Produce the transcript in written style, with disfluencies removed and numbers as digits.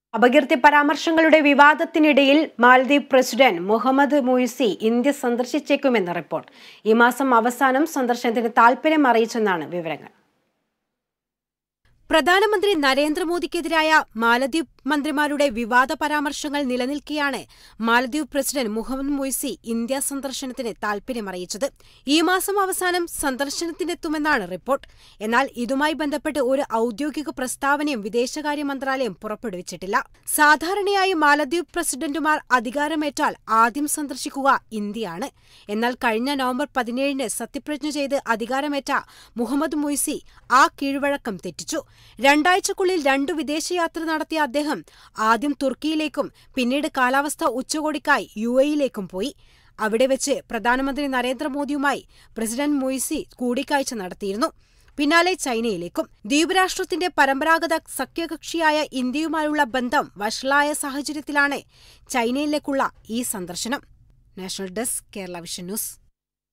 അപകീർത്തി പരാമർശങ്ങളുടെ വിവാദത്തിനിടയിൽ Maldives president Mohamed Muizzu India സന്ദർശിച്ചേക്കുമെന്ന് റിപ്പോർട്ട്. ഈ മാസം അവസാനം സന്ദർശനത്തിന് താൽപര്യം അറിയിച്ചെന്നാണ് വിവരങ്ങൾ. പ്രധാനമന്ത്രി നരേന്ദ്രമോദിക്കെതിരായ മാലദ്വീപ് മന്ത്രിമാരുടെ വിവാദ പരാമർശങ്ങൾ നിലനിൽക്കെയാണ് മാലദ്വീപ് പ്രസിഡന്റ് മുഹമ്മദ് മുയ്സി ഇന്ത്യ സന്ദർശനത്തിന് താൽപര്യമറിയിച്ചത്. ഈ മാസം അവസാനം സന്ദർശനത്തിനെത്തുമെന്നാണ് റിപ്പോർട്ട്. എന്നാൽ ഇതുമായി ബന്ധപ്പെട്ട് ഒരു ഔദ്യോഗിക പ്രസ്താവനയും വിദേശകാര്യ മന്ത്രാലയം പുറപ്പെടുവിച്ചിട്ടില്ല. സാധാരണയായി മാലദ്വീപ് പ്രസിഡന്റുമാർ അധികാരമേറ്റാൽ ആദ്യം സന്ദർശിക്കുക ഇന്ത്യയാണ്. എന്നാൽ കഴിഞ്ഞ നവംബർ 17-ന് സത്യപ്രതിജ്ഞ ചെയ്ത് അധികാരമേറ്റ മുഹമ്മദ് മുയ്സി ആ കീഴ്വഴക്കം തെറ്റിച്ചു. രണ്ടാഴ്ചക്കുള്ളിൽ 2 വിദേശയാത്ര നടത്തിയ അദ്ദേഹം ആദ്യം തുർക്കിയിലേക്കും പിന്നീട് കാലാവസ്ഥാ ഉച്ചകോടിക്കായി UAE-യിലേക്കും പോയി. അവിടെ വെച്ച് പ്രധാനമന്ത്രി നരേന്ദ്രമോദിയുമായി പ്രസിഡന്റ് മുയ്സി കൂടിക്കാഴ്ച നടത്തിയിരുന്നു. പിന്നാലെ ചൈനയിലേക്കും. ദ്വീപ് രാഷ്ട്രത്തിന്റെ പരമ്പരാഗത സഖ്യകക്ഷിയായ ഇന്ത്യയുമായുള്ള ബന്ധം വഷളായ സാഹചര്യത്തിലാണ് ചൈനയിലേക്കുള്ള ഈ സന്ദർശനം. National desk, Kerala vision news.